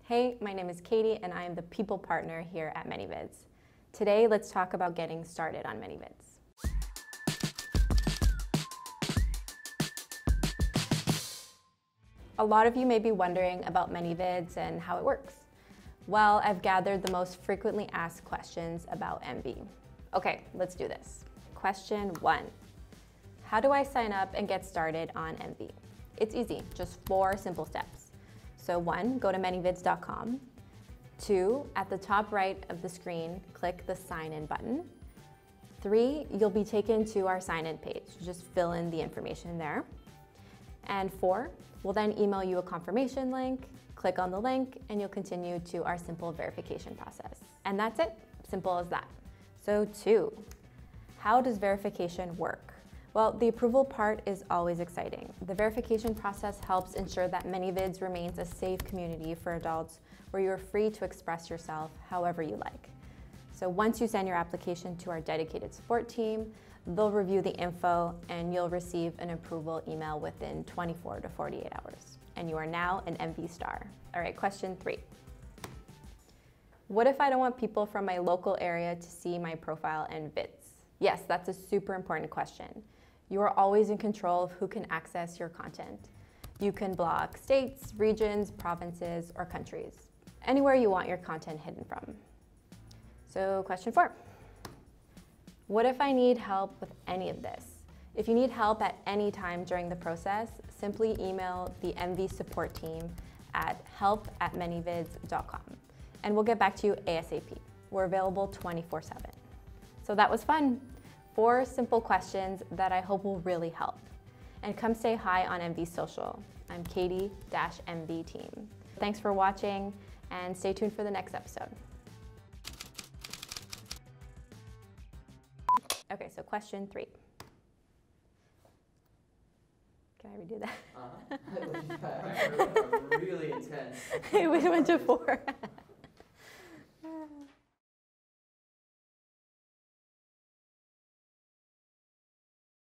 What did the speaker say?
Hey, my name is Katie and I am the people partner here at ManyVids. Today, let's talk about getting started on ManyVids. A lot of you may be wondering about ManyVids and how it works. Well, I've gathered the most frequently asked questions about MV. Okay, let's do this. Question 1. How do I sign up and get started on MV? It's easy, just 4 simple steps. So 1, go to manyvids.com. 2, at the top right of the screen, click the sign in button. 3, you'll be taken to our sign in page. Just fill in the information there. And 4, we'll then email you a confirmation link, click on the link, and you'll continue to our simple verification process. And that's it, simple as that. So 2, how does verification work? Well, the approval part is always exciting. The verification process helps ensure that ManyVids remains a safe community for adults where you're free to express yourself however you like. So once you send your application to our dedicated support team, they'll review the info and you'll receive an approval email within 24 to 48 hours. And you are now an MV star. All right, question 3. What if I don't want people from my local area to see my profile and vids? Yes, that's a super important question. You are always in control of who can access your content. You can block states, regions, provinces, or countries. Anywhere you want your content hidden from. So question 4. What if I need help with any of this? If you need help at any time during the process, simply email the MV support team at help@manyvids.com and we'll get back to you ASAP. We're available 24/7. So that was fun. 4 simple questions that I hope will really help. And come say hi on MV Social. I'm Katie-MV Team. Thanks for watching and stay tuned for the next episode. Okay, so question 3. Can I redo that? Really intense. We went to 4.